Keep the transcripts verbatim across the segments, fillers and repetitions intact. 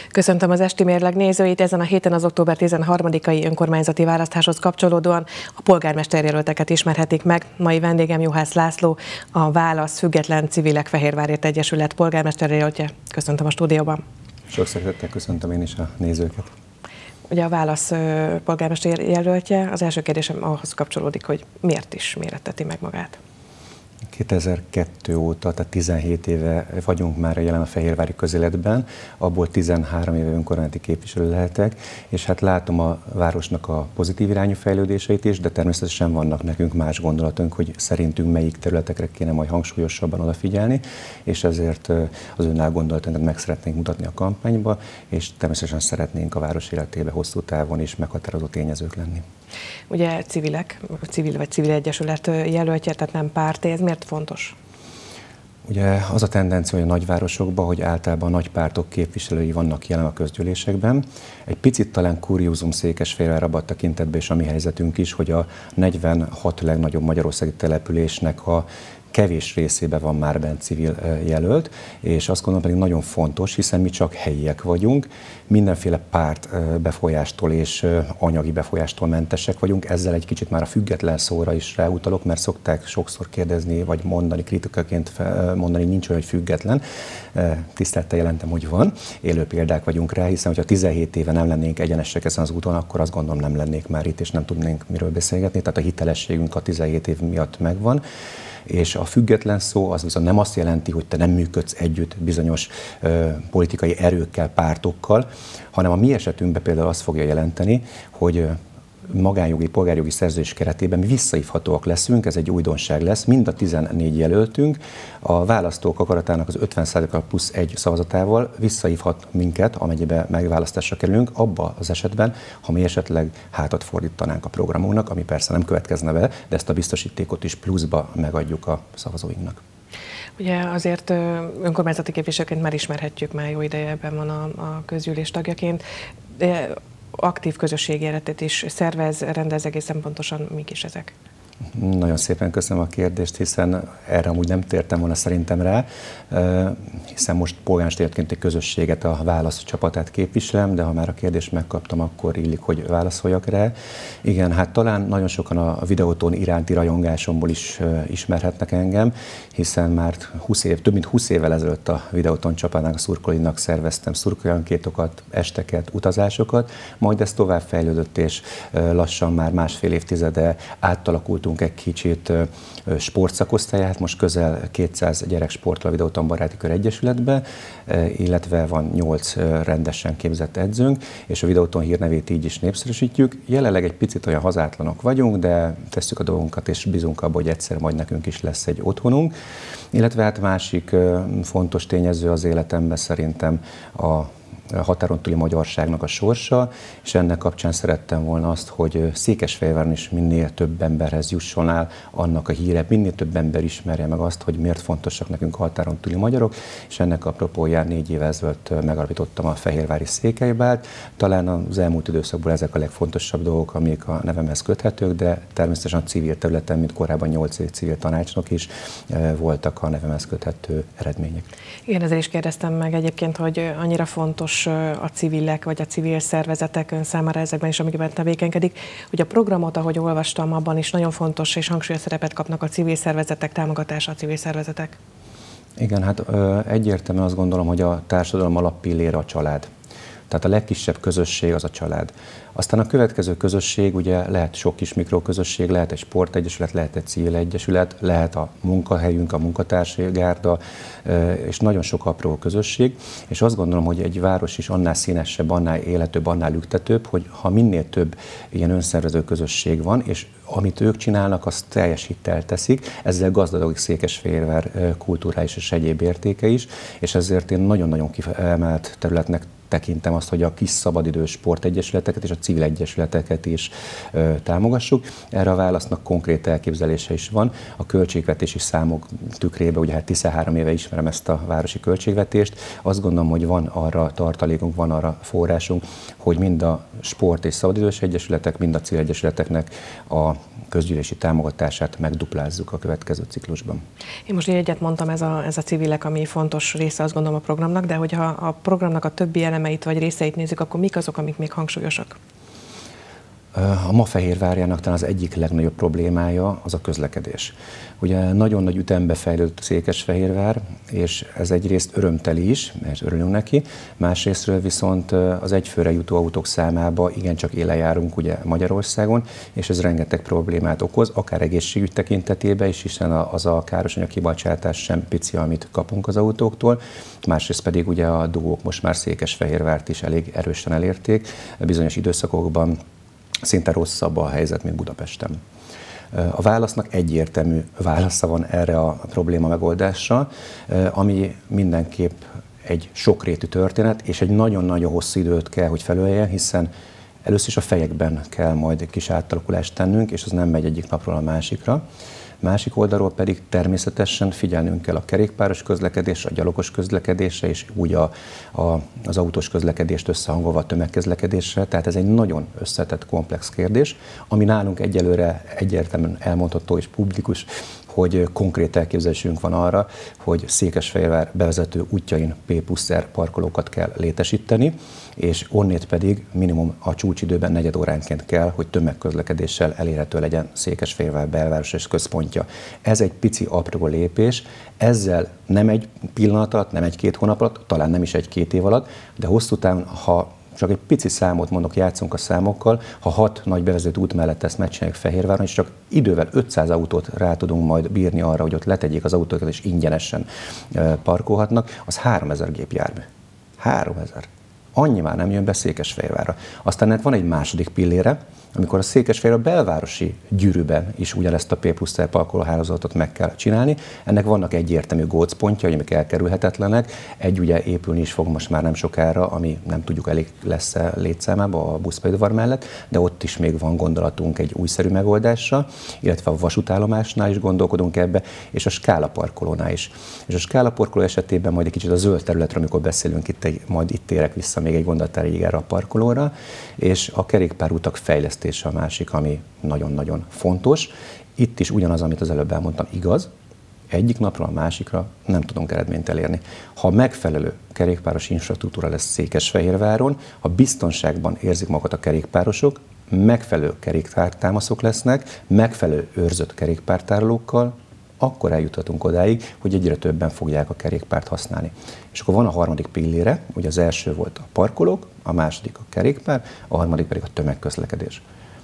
Köszöntöm az Esti Mérleg nézőit. Ezen a héten az október tizenharmadikai önkormányzati választáshoz kapcsolódóan a polgármesterjelölteket ismerhetik meg. Mai vendégem Juhász László, a Válasz Független Civilek Fehérvárért Egyesület polgármesterjelöltje. Köszöntöm a stúdióban. Sok szeretettel köszöntöm én is a nézőket. Ugye a Válasz polgármesterjelöltje, az első kérdésem ahhoz kapcsolódik, hogy miért is méretteti meg magát? kétezer-kettő óta, tehát tizenhét éve vagyunk már jelen a fehérvári közéletben, abból tizenhárom éve önkormányzati képviselő lehetek, és hát látom a városnak a pozitív irányú fejlődéseit is, de természetesen vannak nekünk más gondolatunk, hogy szerintünk melyik területekre kéne majd hangsúlyosabban odafigyelni, és ezért az önálló gondolatunkat meg szeretnénk mutatni a kampányba, és természetesen szeretnénk a város életébe hosszú távon is meghatározó tényezők lenni. Ugye civilek, civil vagy civil egyesület jelöltje, tehát nem párti, ez miért fontos? Ugye az a tendencia, hogy a nagyvárosokban, hogy általában a nagy pártok képviselői vannak jelen a közgyűlésekben. Egy picit talán kuriózum Székesfehérvár abban a tekintetben és a mi helyzetünk is, hogy a negyvenhat legnagyobb magyarországi településnek a kevés részében van már bent civil jelölt, és azt gondolom pedig nagyon fontos, hiszen mi csak helyiek vagyunk, mindenféle párt befolyástól és anyagi befolyástól mentesek vagyunk, ezzel egy kicsit már a független szóra is ráutalok, mert szokták sokszor kérdezni, vagy mondani, kritikaként mondani, nincs olyan, hogy független. Tisztelettel jelentem, hogy van, élő példák vagyunk rá, hiszen hogyha tizenhét éve nem lennénk egyenesek ezen az úton, akkor azt gondolom nem lennék már itt, és nem tudnénk miről beszélgetni, tehát a hitelességünk a tizenhét év miatt megvan. És a független szó az viszont nem azt jelenti, hogy te nem működsz együtt bizonyos ö, politikai erőkkel, pártokkal, hanem a mi esetünkben például azt fogja jelenteni, hogy ö, magánjogi, polgárjogi szerződés keretében mi visszahívhatóak leszünk, ez egy újdonság lesz, mind a tizennégy jelöltünk a választók akaratának az ötven százaléka plusz egy szavazatával visszahívhat minket, amennyiben megválasztásra kerülünk, abba az esetben, ha mi esetleg hátat fordítanánk a programunknak, ami persze nem következne be, de ezt a biztosítékot is pluszba megadjuk a szavazóinknak. Ugye azért önkormányzati képviselőként már ismerhetjük, már jó ideje ebben van a, a közgyűlés tagjaként, de aktív közösségi életet is szervez, rendez, egészen pontosan mik is ezek? Nagyon szépen köszönöm a kérdést, hiszen erre amúgy nem tértem volna szerintem rá, hiszen most polgármesterként egy közösséget, a Válasz csapatát képviselem, de ha már a kérdést megkaptam, akkor illik, hogy válaszoljak rá. Igen, hát talán nagyon sokan a videóton iránti rajongásomból is ismerhetnek engem, hiszen már húsz év, több mint húsz évvel ezelőtt a videóton csapatnak, a szurkolóinak szerveztem szurkolóankétokat, esteket, utazásokat, majd ez tovább fejlődött, és lassan már másfél évtizede átalakultunk egy kicsit sportszakosztályát, most közel kétszáz gyerek sportol a Videóton Baráti Kör Egyesületbe, illetve van nyolc rendesen képzett edzőnk, és a Videóton hírnevét így is népszerűsítjük. Jelenleg egy picit olyan hazátlanok vagyunk, de tesszük a dolgunkat, és bízunk abba, hogy egyszer majd nekünk is lesz egy otthonunk. Illetve hát másik fontos tényező az életemben szerintem a a határon túli magyarságnak a sorsa, és ennek kapcsán szerettem volna azt, hogy Székesfehérváron is minél több emberhez jusson el annak a híre, minél több ember ismerje meg azt, hogy miért fontosak nekünk a határon túli magyarok, és ennek apropóján négy éve ezelőtt megalapítottam a Fehérvári Székelybált. Talán az elmúlt időszakból ezek a legfontosabb dolgok, amik a nevemhez köthetők, de természetesen a civil területen, mint korábban nyolc év civil tanácsnok is voltak a nevemhez köthető eredmények. Igen, ezért is kérdeztem meg egyébként, hogy annyira fontos a civilek vagy a civil szervezetek ön számára ezekben is, amikben tevékenykedik. Ugye a programot, ahogy olvastam, abban is nagyon fontos és hangsúlyos szerepet kapnak a civil szervezetek, támogatása a civil szervezetek. Igen, hát egyértelműen azt gondolom, hogy a társadalom alappillére a család. Tehát a legkisebb közösség az a család. Aztán a következő közösség, ugye lehet sok kis mikroközösség, lehet egy sportegyesület, lehet egy civil egyesület, lehet a munkahelyünk, a munkatársi gárda, és nagyon sok apró közösség. És azt gondolom, hogy egy város is annál színesebb, annál életőbb, annál lüktetőbb, hogy ha minél több ilyen önszervező közösség van, és amit ők csinálnak, azt teljes hittel teszik, ezzel gazdagodik Székesfehérvár kulturális és egyéb értéke is, és ezért én nagyon-nagyon kiemelt területnek tekintem azt, hogy a kis szabadidős sportegyesületeket és a civil egyesületeket is ö, támogassuk. Erre a Válasznak konkrét elképzelése is van. A költségvetési számok tükrében, ugye hát tizenhárom éve ismerem ezt a városi költségvetést, azt gondolom, hogy van arra tartalékunk, van arra forrásunk, hogy mind a sport és szabadidős egyesületek, mind a civil egyesületeknek a közgyűlési támogatását megduplázzuk a következő ciklusban. Én most így egyet mondtam, ez a, ez a civilek, ami fontos része, azt gondolom a programnak, de hogyha a programnak a többi eleme elemeit vagy részeit nézzük, akkor mik azok, amik még hangsúlyosak? A Ma-Fehérvárjának talán az egyik legnagyobb problémája az a közlekedés. Ugye nagyon nagy ütembe fejlődött Székesfehérvár, és ez egyrészt örömteli is, mert örülünk neki, másrésztről viszont az egyfőre jutó autók számába igencsak élen járunk ugye Magyarországon, és ez rengeteg problémát okoz, akár egészségügy tekintetében is, hiszen az a károsanyag kibocsátás sem pici, amit kapunk az autóktól, másrészt pedig ugye a dugók most már Székesfehérvárt is elég erősen elérték, bizonyos időszakokban szinte rosszabb a helyzet, mint Budapesten. A válasznak egyértelmű válasza van erre a probléma megoldásra, ami mindenképp egy sokrétű történet, és egy nagyon-nagyon hosszú időt kell, hogy felöljen, hiszen először is a fejekben kell majd egy kis átalakulást tennünk, és az nem megy egyik napról a másikra. Másik oldalról pedig természetesen figyelnünk kell a kerékpáros közlekedésre, a gyalogos közlekedésre, és úgy a, a, az autós közlekedést összehangolva a tömegközlekedésre. Tehát ez egy nagyon összetett, komplex kérdés, ami nálunk egyelőre egyértelműen elmondható és publikus, hogy konkrét elképzelésünk van arra, hogy Székesfehérvár bevezető útjain P-puszer parkolókat kell létesíteni, és onnét pedig minimum a csúcsidőben negyed óránként kell, hogy tömegközlekedéssel elérhető legyen Székesfehérvár belváros és központja. Ez egy pici apró lépés, ezzel nem egy pillanat alatt, nem egy-két hónap alatt, talán nem is egy-két év alatt, de hosszú távon, ha csak egy pici számot mondok, játszunk a számokkal, ha hat nagy bevezető út mellett ezt megcsináljuk Fehérváron, és csak idővel ötszáz autót rá tudunk majd bírni arra, hogy ott letegyék az autókat, és ingyenesen parkolhatnak, az háromezer gépjármű. háromezer. Annyi már nem jön be Székesfehérvárra. Aztán ennek van egy második pillére, amikor a Székesfehérvár belvárosi gyűrűben is ugyanezt a P-puszer parkolóhálózatot meg kell csinálni. Ennek vannak egyértelmű gócpontja, amik elkerülhetetlenek. Egy ugye épülni is fog most már nem sokára, ami nem tudjuk elég lesz létszámába a buszpályaudvar mellett, de ott is még van gondolatunk egy újszerű megoldásra, illetve a vasútállomásnál is gondolkodunk ebbe, és a Skála parkolónál is. És a Skála parkoló esetében majd egy kicsit a zöld területre, amikor beszélünk, itt, majd itt térek vissza még egy gondolat erejéig erre a parkolóra, és a kerékpárutak fejlesztése a másik, ami nagyon-nagyon fontos. Itt is ugyanaz, amit az előbb elmondtam, igaz, egyik napról a másikra nem tudunk eredményt elérni. Ha megfelelő kerékpáros infrastruktúra lesz Székesfehérváron, ha biztonságban érzik magukat a kerékpárosok, megfelelő kerékpártámaszok lesznek, megfelelő őrzött kerékpártárolókkal, akkor eljuthatunk odáig, hogy egyre többen fogják a kerékpárt használni. És akkor van a harmadik pillére, ugye az első volt a parkolók, a második a kerékpár, a harmadik pedig a tömegközlekedés.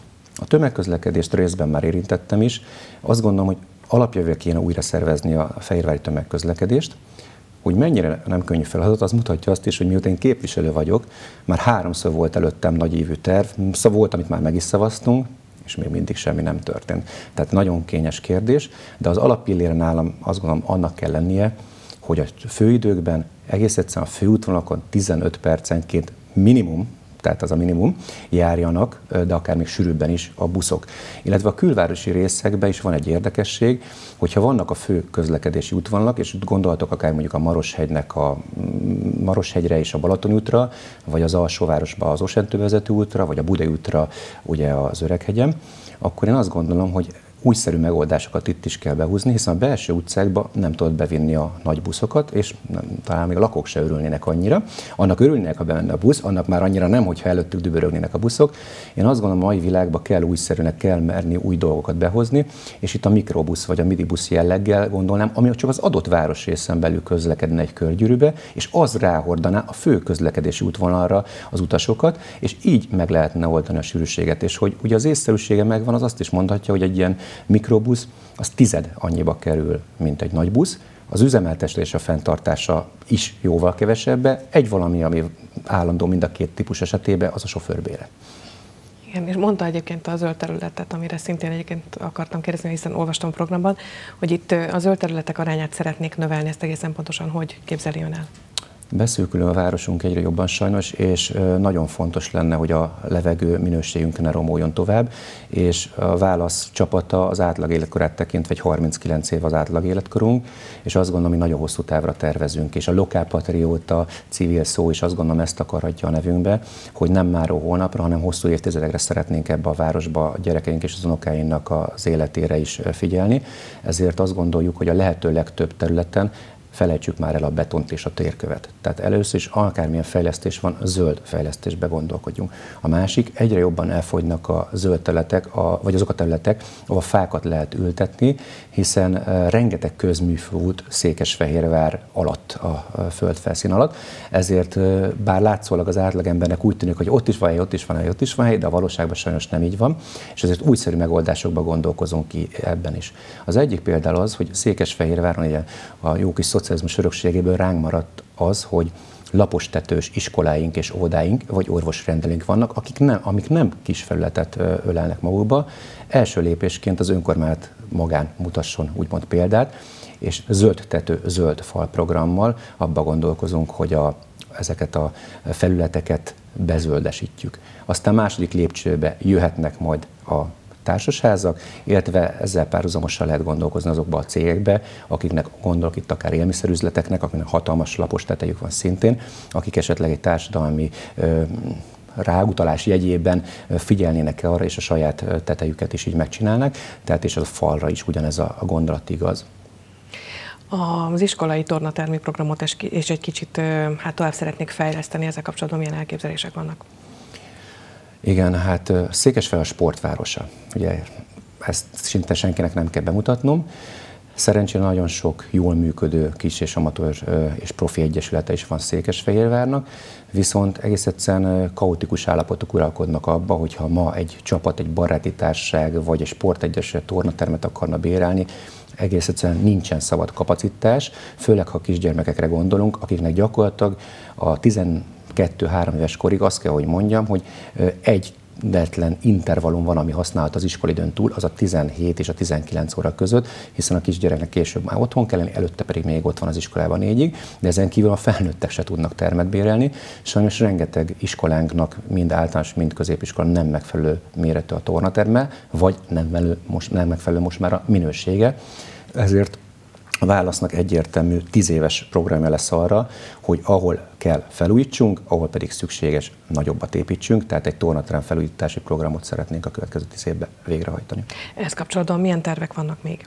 A tömegközlekedést részben már érintettem is. Azt gondolom, hogy alapjövően kéne újra szervezni a fehérvári tömegközlekedést. Hogy mennyire nem könnyű feladat, az mutatja azt is, hogy miután én képviselő vagyok, már háromszor volt előttem nagyívű terv, szóval volt, amit már meg is szavaztunk, és még mindig semmi nem történt. Tehát nagyon kényes kérdés, de az alappillére nálam azt gondolom annak kell lennie, hogy a főidőkben egész egyszerűen a főútvonalakon tizenöt percenként minimum, tehát az a minimum, járjanak, de akár még sűrűbben is a buszok. Illetve a külvárosi részekben is van egy érdekesség, hogyha vannak a fő közlekedési útvonalak, és gondoltok akár mondjuk a Maroshegynek a Maroshegyre és a Balatoni útra, vagy az alsóvárosba az Osentő vezető útra, vagy a Budai útra ugye az Öreghegyen, akkor én azt gondolom, hogy újszerű megoldásokat itt is kell behúzni, hiszen a belső utcákba nem tudod bevinni a nagy buszokat, és nem, talán még a lakók se örülnének annyira. Annak örülnének, ha bemenne a busz, annak már annyira nem, hogyha előttük dübörögnének a buszok. Én azt gondolom, a mai világban kell újszerűnek, kell merni új dolgokat behozni, és itt a mikrobusz vagy a midibusz jelleggel gondolnám, ami csak az adott városrészen belül közlekedne egy körgyűrűbe, és az ráhordaná a fő közlekedési útvonalra az utasokat, és így meg lehetne oldani a sűrűséget. És hogy ugye az észszerűsége megvan, az azt is mondhatja, hogy egy ilyen mikrobusz, az tized annyiba kerül, mint egy nagy busz. Az üzemeltetés a fenntartása is jóval kevesebbe. Egy valami, ami állandó mind a két típus esetében, az a sofőrbére. Igen, és mondta egyébként a zöld területet, amire szintén egyébként akartam kérdezni, hiszen olvastam a programban, hogy itt a zöld területek arányát szeretnék növelni, ezt egészen pontosan hogy képzeli ön el? Beszűkül a városunk egyre jobban sajnos, és nagyon fontos lenne, hogy a levegő minőségünk ne romoljon tovább, és a Válasz csapata az átlag életkorát tekintve egy harminckilenc év az átlag életkorunk, és azt gondolom, hogy nagyon hosszú távra tervezünk, és a lokálpatrióta civil szó is azt gondolom ezt akarhatja a nevünkbe, hogy nem máról holnapra, hanem hosszú évtizedekre szeretnénk ebbe a városba a gyerekeink és az unokáinknak az életére is figyelni, ezért azt gondoljuk, hogy a lehető legtöbb területen felejtsük már el a betont és a térkövet. Tehát először is akármilyen fejlesztés van, zöld fejlesztésbe gondolkodjunk. A másik, egyre jobban elfogynak a zöld területek, a, vagy azok a területek, ahol fákat lehet ültetni, hiszen rengeteg közműfő volt Székesfehérvár alatt, a földfelszín alatt. Ezért bár látszólag az átlagembernek úgy tűnik, hogy ott is van hely, ott is van hely, ott is van hely, de a valóságban sajnos nem így van, és ezért újszerű megoldásokba gondolkozunk ki ebben is. Az egyik például az, hogy Székesfehérváron ugye a jó kis szocializmus örökségéből ránk maradt az, hogy lapos tetős iskoláink és óvodáink, vagy orvosrendelőink vannak, akik nem, amik nem kis felületet ölelnek magukba. Első lépésként az önkormányzat magán mutasson úgymond példát, és zöld tető, zöld fal programmal abba gondolkozunk, hogy a, ezeket a felületeket bezöldesítjük. Aztán második lépcsőbe jöhetnek majd a társasházak, illetve ezzel párhuzamosan lehet gondolkozni azokba a cégekbe, akiknek gondolok itt akár élelmiszerüzleteknek, akiknek hatalmas lapos tetejük van szintén, akik esetleg egy társadalmi ö, ráutalás jegyében figyelnének arra, és a saját tetejüket is így megcsinálnak, tehát és az a falra is ugyanez a gondolat igaz. Az iskolai tornatermi programot és egy kicsit hát tovább szeretnék fejleszteni, ezzel kapcsolatban milyen elképzelések vannak? Igen, hát Székesfehérvár sportvárosa. Ugye ezt szinte senkinek nem kell bemutatnom. Szerencsére nagyon sok jól működő kis és amatőr és profi egyesülete is van Székesfehérvárnak, viszont egész egyszerűen kaotikus állapotok uralkodnak abba, hogyha ma egy csapat, egy baráti társaság vagy egy sportegyesület tornatermet akarna bérelni, egész egyszerűen nincsen szabad kapacitás, főleg ha kisgyermekekre gondolunk, akiknek gyakorlatilag a tizenkettő-három éves korig azt kell, hogy mondjam, hogy egy egyetlen intervallum van, ami használat az iskolidőn túl, az a tizenhét és a tizenkilenc óra között, hiszen a kisgyereknek később már otthon kell lenni, előtte pedig még ott van az iskolában négyig, de ezen kívül a felnőttek se tudnak termet bérelni. Sajnos rengeteg iskolánknak, mind általános, mind középiskola nem megfelelő méretű a tornaterme, vagy nem, melő, most, nem megfelelő most már a minősége. Ezért a válasznak egyértelmű tíz éves programja lesz arra, hogy ahol kell felújítsunk, ahol pedig szükséges nagyobbat építsünk, tehát egy tornaterem felújítási programot szeretnénk a következő tíz évben végrehajtani. Ehhez kapcsolatban milyen tervek vannak még?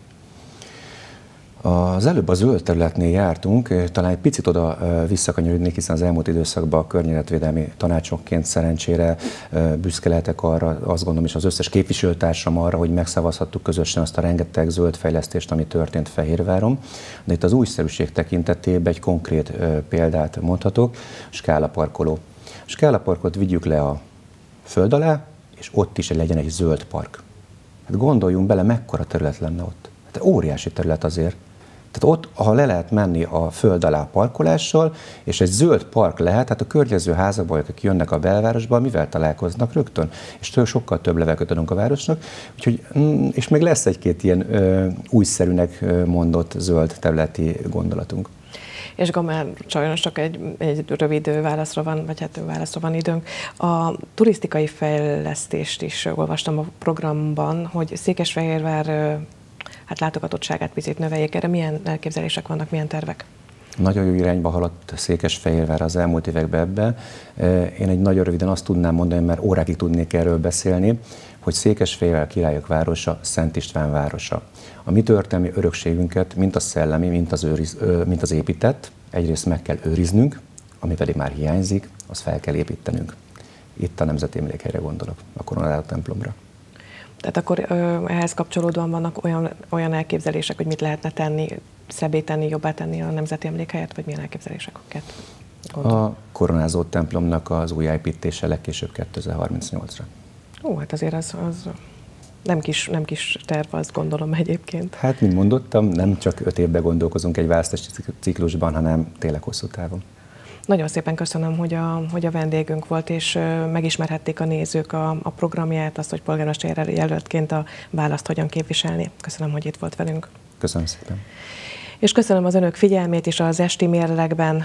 Az előbb a zöld területnél jártunk, talán egy picit oda visszakanyarodnék, hiszen az elmúlt időszakban a környezetvédelmi tanácsokként szerencsére büszke lehetek arra, azt gondolom is az összes képviselőtársam arra, hogy megszavazhattuk közösen azt a rengeteg zöld fejlesztést, ami történt Fehérváron. De itt az újszerűség tekintetében egy konkrét példát mondhatok, skálaparkoló. A skálaparkot vigyük le a föld alá, és ott is legyen egy zöld park. Hát gondoljunk bele, mekkora terület lenne ott. Hát óriási terület azért. Tehát ott, ha le lehet menni a föld alá parkolással, és egy zöld park lehet, hát a környező házakból, akik jönnek a belvárosba, mivel találkoznak rögtön, és től sokkal több levegőt adunk a városnak, úgyhogy, és még lesz egy-két ilyen ö, újszerűnek mondott zöld területi gondolatunk. És Gamár, sajnos csak egy, egy rövid válaszra van, vagy hát válaszra van időnk. A turisztikai fejlesztést is olvastam a programban, hogy Székesfehérvár hát látogatottságát picit növeljék. Erre milyen elképzelések vannak, milyen tervek? Nagyon jó irányba haladt Székesfehérvár az elmúlt években ebben. Én egy nagyon röviden azt tudnám mondani, mert órákig tudnék erről beszélni, hogy Székesfehérvár királyok városa, Szent István városa. A mi történelmi örökségünket, mint a szellemi, mint az, őriz, mint az épített, egyrészt meg kell őriznünk, ami pedig már hiányzik, azt fel kell építenünk. Itt a Nemzeti Emlékhelyre gondolok, a Koronázó templomra. Tehát akkor ehhez kapcsolódóan vannak olyan, olyan elképzelések, hogy mit lehetne tenni, szebbé tenni, jobbá tenni a Nemzeti Emlékhelyet, vagy milyen elképzeléseket gondolom? A Koronázó templomnak az újjáépítése legkésőbb kétezer-harmincnyolcra. Ó, hát azért az, az nem, kis, nem kis terv, azt gondolom egyébként. Hát, mint mondottam, nem csak öt évben gondolkozunk egy választási ciklusban, hanem tényleg hosszú távon. Nagyon szépen köszönöm, hogy a, hogy a vendégünk volt, és megismerhették a nézők a, a programját, azt, hogy polgármester jelöltként a választ hogyan képviselni. Köszönöm, hogy itt volt velünk. Köszönöm szépen. És köszönöm az önök figyelmét is. Az esti mérlegben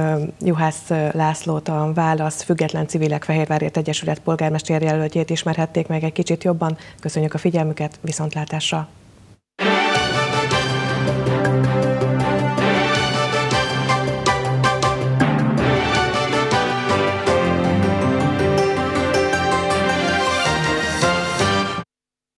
Juhász Lászlót, a Válasz Független Civilek Fehérvárért Egyesület polgármester jelöltjét ismerhették meg egy kicsit jobban. Köszönjük a figyelmüket, viszontlátásra!